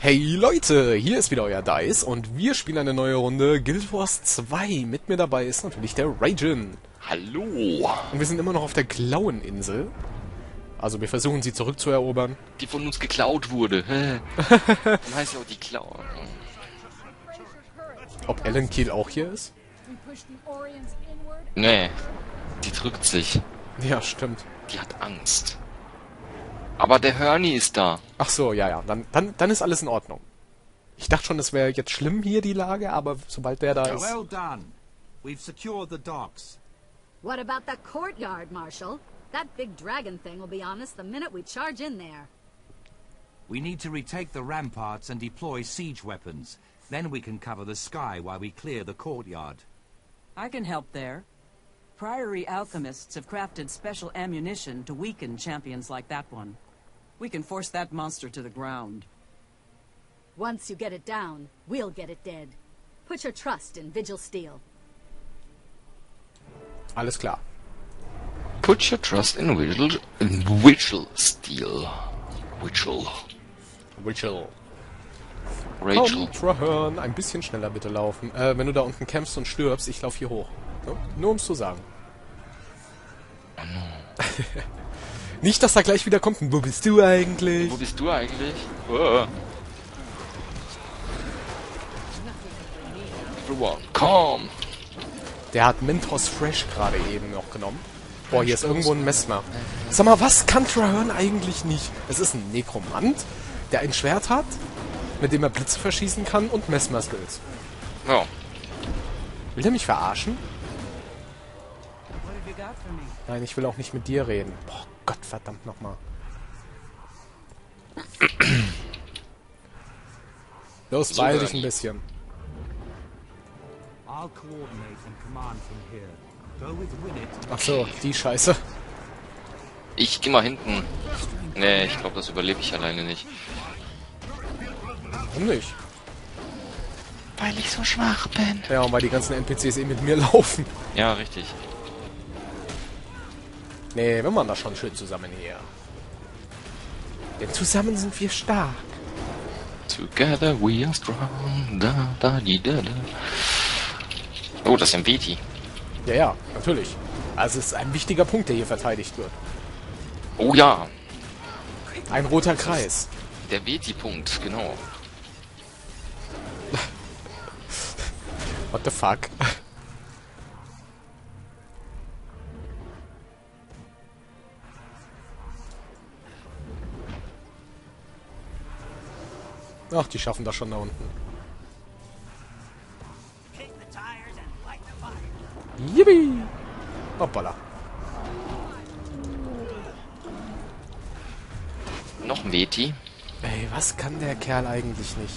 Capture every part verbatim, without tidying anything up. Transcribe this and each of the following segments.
Hey Leute, hier ist wieder euer Dice und wir spielen eine neue Runde Guild Wars zwei. Mit mir dabei ist natürlich der Raijin. Hallo! Und wir sind immer noch auf der Klaueninsel. Also wir versuchen sie zurückzuerobern. Die von uns geklaut wurde. Dann heißt ja auch die Klau. Ob Ellen Kiel auch hier ist? Nee, die drückt sich. Ja, stimmt. Die hat Angst. Aber der Hörni ist da. Ach so, ja, ja, dann, dann, dann ist alles in Ordnung. Ich dachte schon, es wäre jetzt schlimm hier, die Lage, aber sobald der da ist... Well done. We've secured the docks. What about the courtyard, Marshal? That big dragon thing will be on us the minute we charge in there. We need to retake the ramparts and deploy siege weapons. Then we can cover the sky while we clear the courtyard. I can help there. Priory alchemists have crafted special ammunition to weaken champions like that one. We can force that monster to the ground. Once you get it down, we'll get it dead. Put your trust in Vigil Steel. Alles klar. Put your trust in Vigil, in Vigil Steel. Vigil. Rachel. Rachel. Komm, Traherne, ein bisschen schneller bitte laufen. Äh, wenn du da unten kämpfst und stirbst, ich laufe hier hoch. No? Nur ums zu sagen. Nicht, dass da gleich wieder kommt. Wo bist du eigentlich? Wo bist du eigentlich? Oh. Everyone, komm! Der hat Mentos Fresh gerade eben noch genommen. Boah, hier ist irgendwo ein Messmer. Sag mal, was kann Traherne eigentlich nicht? Es ist ein Nekromant, der ein Schwert hat, mit dem er Blitze verschießen kann und Messmer-Skills. Ja. Will der mich verarschen? What have you got for me? Nein, ich will auch nicht mit dir reden. Boah, Gott verdammt nochmal. Los, So, beeil Bernie. dich ein bisschen. I'll coordinate and command from here. Go with Winnet. Ach so, die Scheiße. Ich geh mal hinten. Nee, ich glaube, das überlebe ich alleine nicht. Warum nicht? Weil ich so schwach bin. Ja, und weil die ganzen N P Cs eh mit mir laufen. Ja, richtig. Nee, wir machen das schon schön zusammen hier. Denn zusammen sind wir stark. Together we are strong. Da, da, di, da, da. Oh, das ist ein Veti. Ja, ja, natürlich. Also es ist ein wichtiger Punkt, der hier verteidigt wird. Oh ja, Ein roter Kreis. der Veti-Punkt, genau. What the fuck? Ach, die schaffen das schon da unten. Yippie! Hoppala. Noch ein Veti. Ey, was kann der Kerl eigentlich nicht?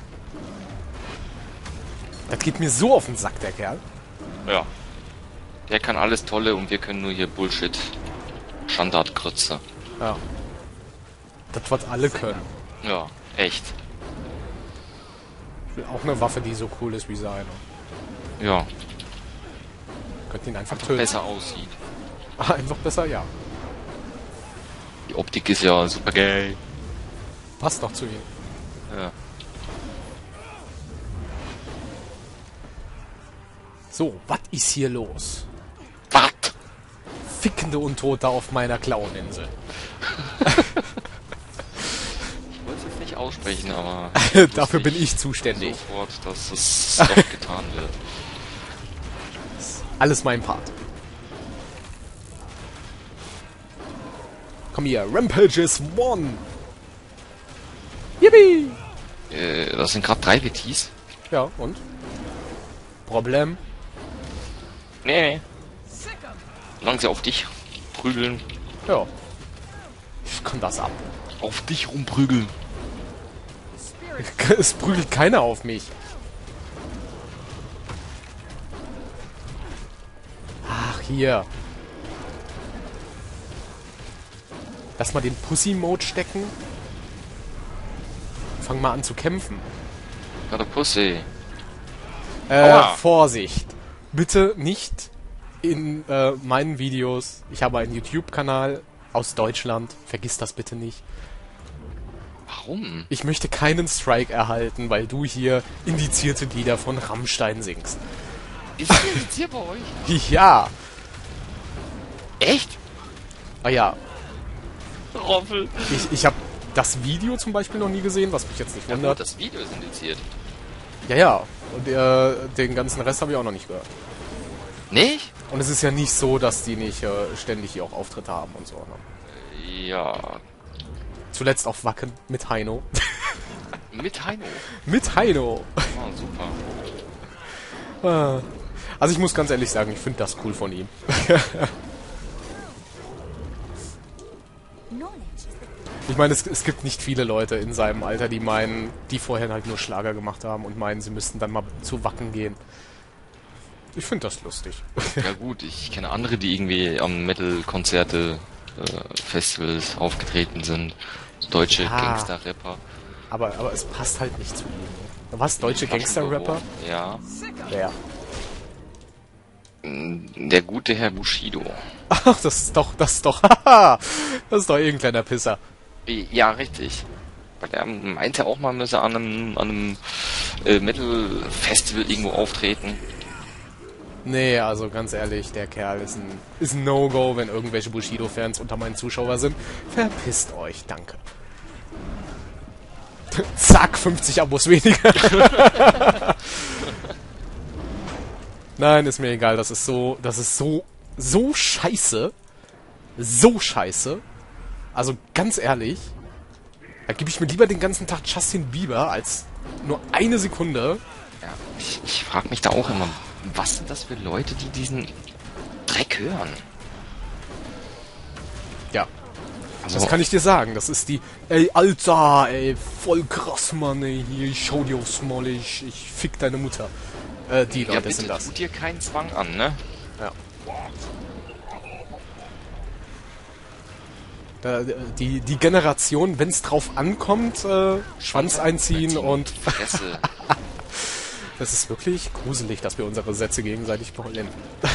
Das geht mir so auf den Sack, der Kerl. Ja. Der kann alles Tolle und wir können nur hier Bullshit. Standardgrütze. Ja. Das, was alle können. Ja, echt. Ich will auch eine Waffe, die so cool ist wie seine. Ja, Könnt ihn einfach töten. besser aussieht. Einfach besser, ja. Die Optik ist ja super geil. Passt doch zu ihm. Ja. So, was ist hier los? Was? Fickende Untote auf meiner Klaueninsel. Ich wollte es jetzt nicht aussprechen, aber... Dafür bin ich zuständig. Sofort, dass es doch getan wird. Alles mein Part. Komm hier, Rampages One! Yippie! Äh, das sind gerade drei Vetis? Ja, und? Problem? Nee. Solange sie auf dich prügeln. Ja. Ich kann das ab. Auf dich rumprügeln. Es prügelt keiner auf mich. Ach, hier. Lass mal den Pussy-Mode stecken. Fang mal an zu kämpfen. Ja, der Pussy. Äh, Aua. Vorsicht. Bitte nicht in äh, meinen Videos. Ich habe einen YouTube-Kanal aus Deutschland. Vergiss das bitte nicht. Warum? Ich möchte keinen Strike erhalten, weil du hier indizierte Lieder von Rammstein singst. Ist das jetzt hier bei euch? Ja. Echt? Ah ja. Roffel. Ich, ich habe das Video zum Beispiel noch nie gesehen, was mich jetzt nicht Ja, gut, wundert. das Video ist indiziert. Ja, ja. Und äh, den ganzen Rest habe ich auch noch nicht gehört. Nicht? Und es ist ja nicht so, dass die nicht äh, ständig hier auch Auftritte haben und so. Ne? Ja. Zuletzt auf Wacken mit Heino. Mit Heino. mit Heino. Oh, super. Ah. Also ich muss ganz ehrlich sagen, ich finde das cool von ihm. Ich meine, es, es gibt nicht viele Leute in seinem Alter, die meinen, die vorher halt nur Schlager gemacht haben und meinen, sie müssten dann mal zu Wacken gehen. Ich finde das lustig. Ja gut, ich kenne andere, die irgendwie am Metal-Konzerte, äh, Festivals aufgetreten sind. So deutsche Ja. Gangster-Rapper. Aber, aber es passt halt nicht zu ihm. Was? Deutsche Gangster-Rapper? Ja. Wer? Der gute Herr Bushido. Ach, das ist doch, das ist doch, haha, das ist doch irgendein kleiner Pisser. Ja, richtig. Weil er meinte auch mal, müsse an einem, an einem äh, Metal-Festival irgendwo auftreten. Nee, also ganz ehrlich, der Kerl ist ein, ist ein No-Go, wenn irgendwelche Bushido-Fans unter meinen Zuschauer sind. Verpisst euch, danke. Zack, fünfzig Abos weniger. Nein, ist mir egal, das ist so, das ist so, so scheiße. So scheiße. Also ganz ehrlich, da gebe ich mir lieber den ganzen Tag Justin Bieber als nur eine Sekunde. Ja, ich, ich frage mich da auch immer, was sind das für Leute, die diesen Dreck hören? Ja, Also, das kann ich dir sagen. Das ist die, ey, Alter, ey, voll krass, Mann, ey, hier, ich schau dir aufs Maul, ich, ich fick deine Mutter. Äh, die ja, Leute bitte sind das. tut dir keinen Zwang an, ne? Ja. Da, die, die Generation, wenn es drauf ankommt, äh, Schwanz einziehen und... Fresse. Das ist wirklich gruselig, dass wir unsere Sätze gegenseitig beholen.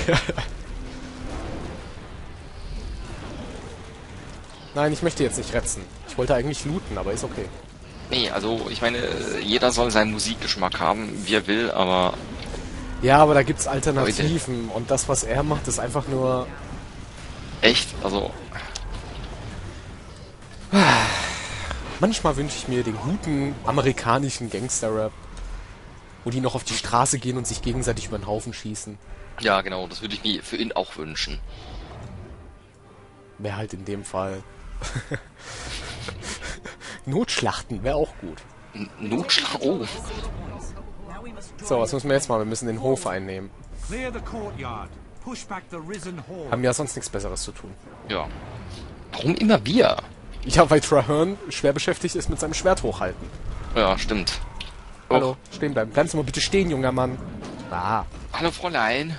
Nein, ich möchte jetzt nicht retzen. Ich wollte eigentlich looten, aber ist okay. Nee, also ich meine, jeder soll seinen Musikgeschmack haben, wie er will, aber Ja, aber da gibt's Alternativen. Und das, was er macht, ist einfach nur... echt, also Manchmal wünsche ich mir den guten amerikanischen Gangster-Rap, wo die noch auf die Straße gehen und sich gegenseitig über den Haufen schießen. ja genau, das würde ich mir für ihn auch wünschen. Wäre halt in dem Fall... Notschlachten wäre auch gut. N Notschlag, oh. So, was müssen wir jetzt machen? Wir müssen den Hof einnehmen. Clear the courtyard. Push back the risen horde. Haben ja sonst nichts Besseres zu tun. Ja. Warum immer wir? Ja, weil Traherne schwer beschäftigt ist mit seinem Schwert hochhalten. Ja, stimmt. Hallo, stehen bleiben. Kannst du mal bitte stehen, junger Mann? Ah. Hallo Fräulein.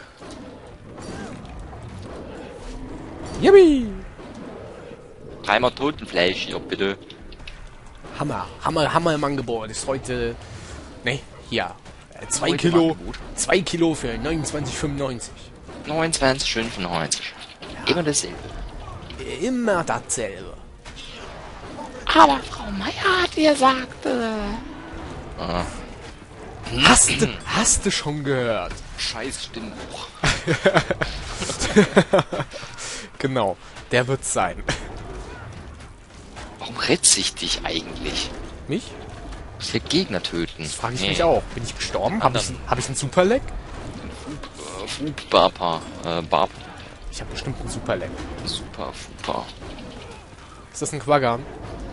Yippie! Dreimal Totenfleisch, ja bitte. Hammer, Hammer, Hammer im Angebot. Ist heute... Ne, hier. Äh, zwei Heute im Kilo. Angebot. Zwei Kilo für neunundzwanzig fünfundneunzig. neunundzwanzig fünfundneunzig. Immer dasselbe. Immer dasselbe. Aber Frau Meier hat gesagt, äh, Ah. Hast du, hast du schon gehört? Scheiß Stimmbuch. Genau, der wird's sein. Warum rätst ich dich eigentlich? Mich? Du musst ja Gegner töten. Das frage ich Nee. mich auch. Bin ich gestorben? Habe ich, Anderen. hab ich einen Superleck? Äh, Fubapa. Äh, Barb. Ich habe bestimmt einen Superleck. Super, Fupa. Ist das ein Quaggan?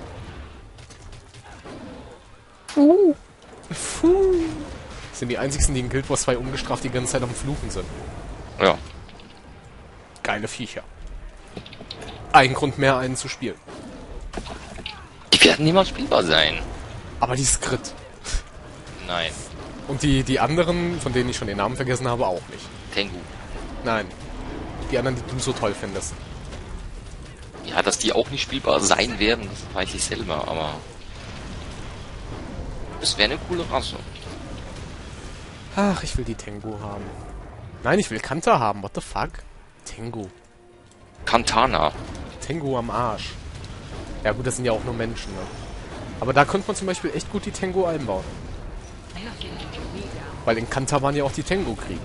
puh, Puh. Das sind die einzigsten, die in Guild Wars zwei ungestraft die ganze Zeit am Fluchen sind. Ja. Geile Viecher. Ein Grund mehr, einen zu spielen. Die werden niemals spielbar sein. Aber die ist Crit. Nein. Und die, die anderen, von denen ich schon den Namen vergessen habe, auch nicht. Tengu. Nein. Die anderen, die du so toll findest. Ja, dass die auch nicht spielbar sein werden, das weiß ich selber, aber... Es wäre eine coole Rasse. Ach, ich will die Tengu haben. Nein, ich will Kanta haben. What the fuck? Tengu. Kantana. Tengu am Arsch. Ja gut, das sind ja auch nur Menschen, ne? Aber da könnte man zum Beispiel echt gut die Tengu einbauen. Weil in Kanta waren ja auch die Tengu-Kriege.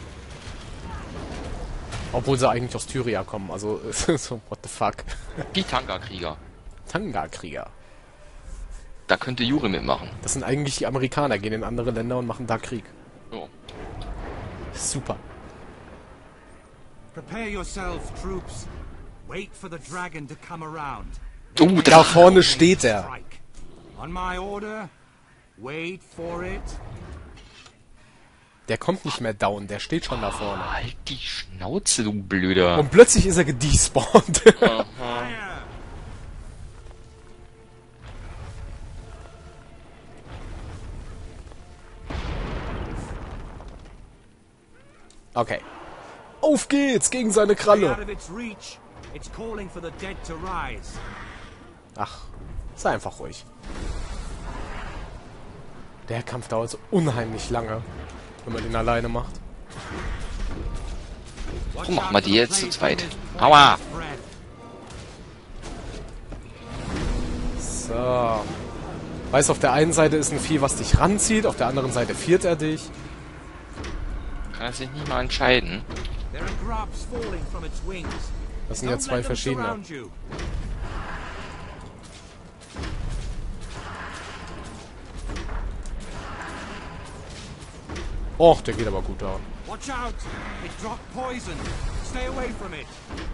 Obwohl sie eigentlich aus Tyria kommen, also so, what the fuck. Die Tanga-Krieger. Tanga-Krieger. Da könnte Yuri mitmachen. Das sind eigentlich die Amerikaner, gehen in andere Länder und machen da Krieg. So. Super. Prepare yourself, troops. Wait for the dragon to come around. Oh, Da vorne steht er. Strike. On my order. Wait for it. Der kommt nicht mehr down, der steht schon da vorne. Halt die Schnauze, du Blöder. Und plötzlich ist er gedespawnt. Fire. Okay. Auf geht's gegen seine Stay Kralle. out of its reach. It's calling for the dead to rise. Ach, sei einfach ruhig. Der Kampf dauert so unheimlich lange, wenn man den alleine macht. Warum machen wir die jetzt zu zweit? Aua! So. Weißt, auf der einen Seite ist ein Vieh, was dich ranzieht, auf der anderen Seite viert er dich. Kann er sich nicht mal entscheiden. There are grubs falling from its wings. Das sind ja Don't zwei let them verschiedene. surround you. Och, der geht aber gut down. Watch out! It dropped poison. Stay away from it.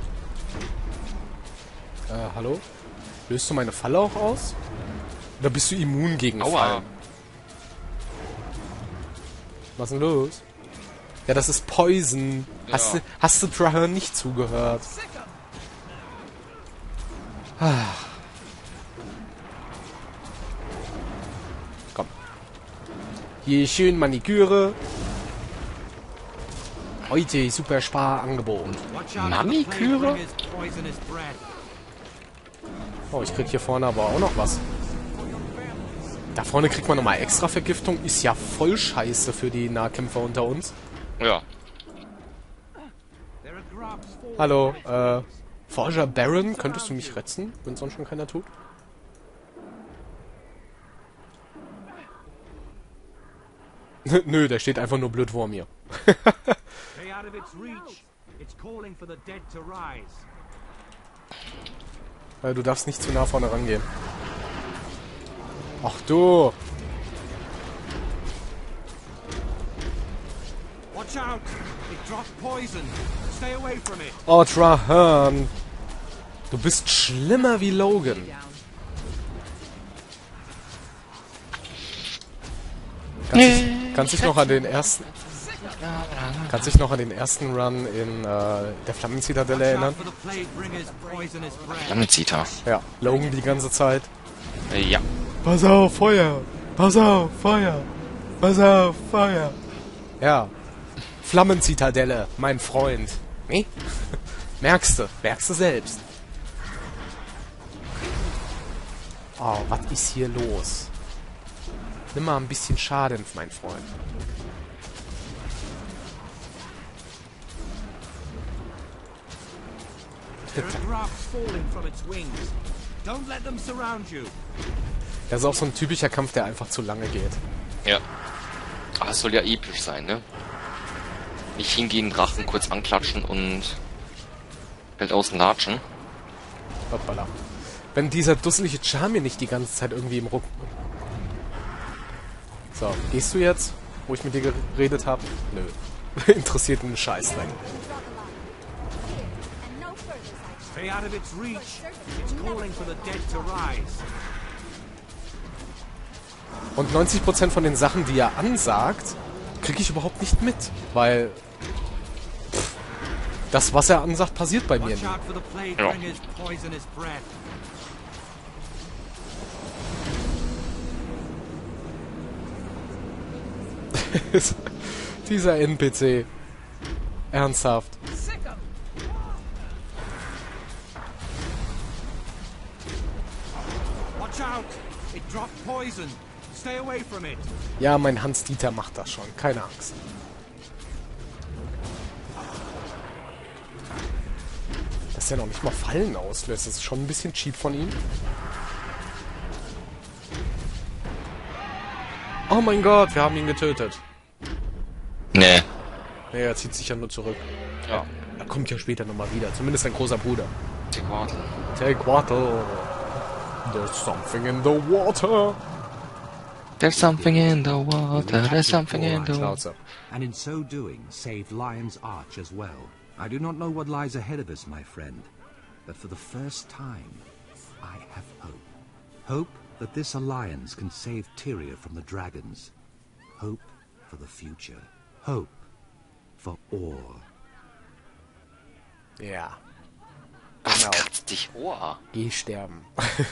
Äh, hallo? Löst du meine Falle auch aus? Oder bist du immun gegen Aua. Fallen? Was ist denn los? Ja, das ist Poison. Hast Ja. du, hast du Traherne nicht zugehört? Ah. Komm. Hier schön Maniküre. Heute super Sparangebot. Watch out! Maniküre? The plague bringers poisonous breath. Oh, ich krieg hier vorne aber auch noch was. Da vorne kriegt man nochmal extra Vergiftung. Ist ja voll scheiße für die Nahkämpfer unter uns. Ja. There are grubs falling Hallo, from its äh, Forger Baron, könntest du mich retten, wenn sonst schon keiner tut? Nö, der steht einfach nur blöd vor mir. Stay out of its reach. It's calling for the dead to rise. Äh, du darfst nicht zu nah vorne rangehen. Ach du! Watch out! It dropped poison. Stay away from it. Oh, Traherne! Du bist schlimmer wie Logan. Kannst dich, kannst dich noch an den ersten... Kannst dich noch an den ersten Run in äh, der Flammenzitadelle Watch erinnern? out for the plague bringers poisonous breath. Flammenzieher. Ja, Logan die ganze Zeit. Äh, ja. Pass auf, Feuer! Pass auf, Feuer! Pass auf, Feuer! Ja. Flammenzitadelle, mein Freund. Nee? Merkst du, merkst du selbst. Oh, was ist hier los? Nimm mal ein bisschen Schaden, mein Freund. There are grubs falling from its wings. Don't let them surround you. Das ist auch so ein typischer Kampf, der einfach zu lange geht. Ja. Aber es soll ja episch sein, ne? Nicht hingehen, Drachen kurz anklatschen und Feld außen latschen. Hoppala. Wenn dieser dusselige Charmian nicht die ganze Zeit irgendwie im Ruck... So, gehst du jetzt, wo ich mit dir geredet habe? Nö. Interessiert einen Scheißdreck. Stay out of its reach. It's calling for the dead to rise. Und neunzig Prozent von den Sachen, die er ansagt, kriege ich überhaupt nicht mit. Weil... Pff, das, was er ansagt, passiert bei mir Watch nie. out for the plague Ja. bringers poisonous breath. Dieser N P C. Ernsthaft. Watch out! It dropped poison. Stay away from it. Ja, mein Hans-Dieter macht das schon. Keine Angst. Dass er noch nicht mal Fallen auslöst, das ist schon ein bisschen cheap von ihm. Oh mein Gott, wir haben ihn getötet. Nee. Nee, er zieht sich ja nur zurück. Ja. Er kommt ja später nochmal wieder. Zumindest sein großer Bruder. Tequatl. Take water. There's something in the water. There's something in the water. There's something in the water. Schnauze. And in so doing, save Lion's Arch as well. I do not know what lies ahead of us, my friend, but for the first time, I have hope. Hope that this alliance can save Tyria from the dragons. Hope for the future. Hope for Orr. Ja. Was Genau. kratzt dich Ohr? Geh sterben.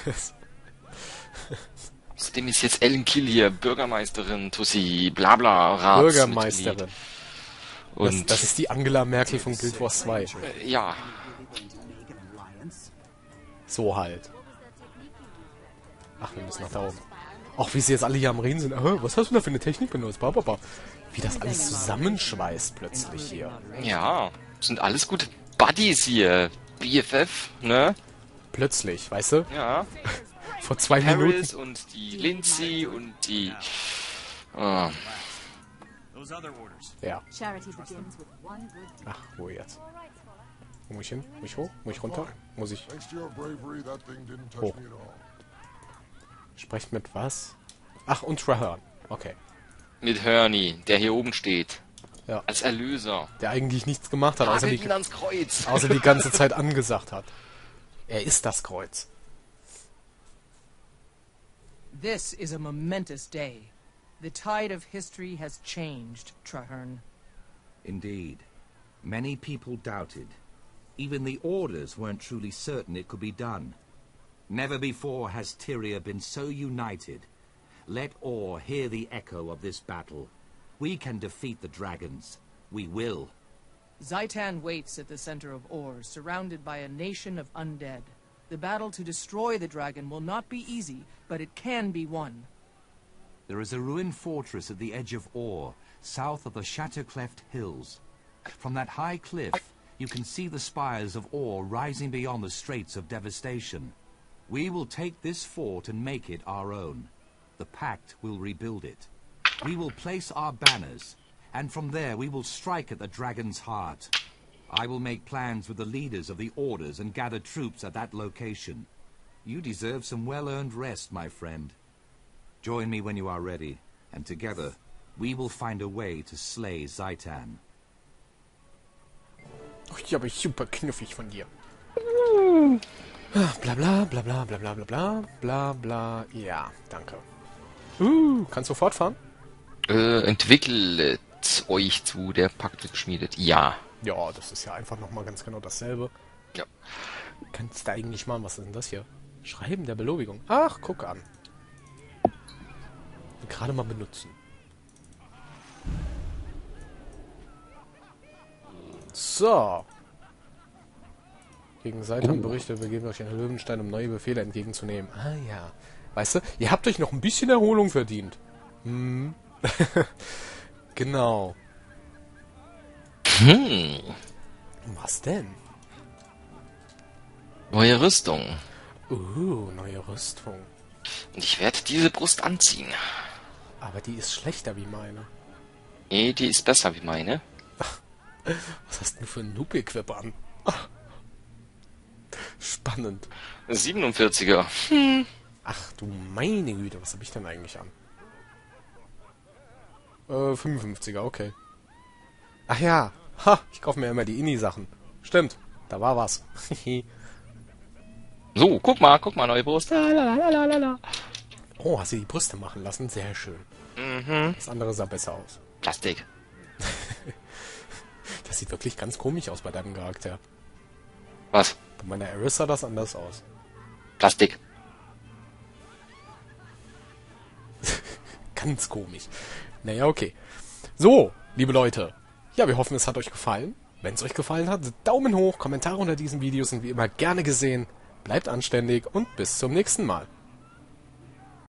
Außerdem ist jetzt Ellen Kill hier Bürgermeisterin, Tussi, blabla, Rat. Bürgermeisterin. Und Das, das ist die Angela Merkel von Guild Wars zwei. äh, ja, So halt. Ach, wir müssen nach da oben. Auch wie sie jetzt alle hier am Reden sind. Äh, was hast du da für eine Technik benutzt? Bababa. Wie das alles zusammenschweißt plötzlich hier. ja, sind alles gute Buddies hier. B F F, ne? Plötzlich, weißt du? Ja. Vor zwei Paris Minuten. und die Lindsay und die... Ah, Ja. Charity begins with one good Ach, wo jetzt? Wo muss ich hin? Muss ich hoch? Muss ich runter? Muss ich... Thanks to your bravery, that thing didn't touch Oh. me at all. Sprecht mit was? Ach, und Traherne. Okay. mit Hörni, der hier oben steht. Ja. Als Erlöser. Der eigentlich nichts gemacht hat, außer Hagelt die, ihn ans Kreuz. außer die ganze Zeit angesagt hat. Er ist das Kreuz. This is a momentous day. The tide of history has changed, Traherne. Indeed. Many people doubted. Even the Orders weren't truly certain it could be done. Never before has Tyria been so united. Let Orr hear the echo of this battle. We can defeat the dragons. We will. Zaitan waits at the center of Orr, surrounded by a nation of undead. The battle to destroy the dragon will not be easy, but it can be won. There is a ruined fortress at the edge of Orr, south of the Shattercleft Hills. From that high cliff, you can see the spires of Orr rising beyond the Straits of Devastation. We will take this fort and make it our own. The Pact will rebuild it. We will place our banners, and from there we will strike at the dragon's heart. I will make plans with the leaders of the Orders and gather troops at that location. You deserve some well-earned rest, my friend. Join me when you are ready, and together we will find a way to slay Zaitan. Oh, ja, aber super knuffig von dir. Bla bla bla bla bla bla bla bla bla bla. Ja, danke. Uh, kannst du fortfahren? Äh, entwickelt euch zu, der Pakt wird geschmiedet. Ja. Ja, das ist ja einfach nochmal ganz genau dasselbe. Ja. Kannst du eigentlich machen, was ist denn das hier? Schreiben der Belobigung. Ach, guck an. Gerade mal benutzen. So. Gegen Seitan-Berichte, wir geben euch einen Löwenstein, um neue Befehle entgegenzunehmen. Ah ja. Weißt du, ihr habt euch noch ein bisschen Erholung verdient. Hm. Genau. Hm. Was denn? Neue Rüstung. Uh, neue Rüstung. Und ich werde diese Brust anziehen. Aber die ist schlechter wie meine. Nee, die ist besser wie meine. Was hast du für einen Noob-Equip an? Ach. Spannend. siebenundvierziger. Ach du meine Güte, was habe ich denn eigentlich an? Äh, fünfundfünfziger, okay. Ach ja, ha, ich kaufe mir immer die Inni-Sachen. Stimmt, da war was. So, guck mal, guck mal, neue Brust. Lalalala. Oh, hast du die Brüste machen lassen? Sehr schön. Mhm. Das andere sah besser aus. Plastik. Das sieht wirklich ganz komisch aus bei deinem Charakter. Was? Bei meiner Eris sah das anders aus. Plastik. Ganz komisch. Naja, okay. So, liebe Leute. Ja, wir hoffen, es hat euch gefallen. Wenn es euch gefallen hat, Daumen hoch, Kommentare unter diesen Videos sind wie immer gerne gesehen. Bleibt anständig und bis zum nächsten Mal.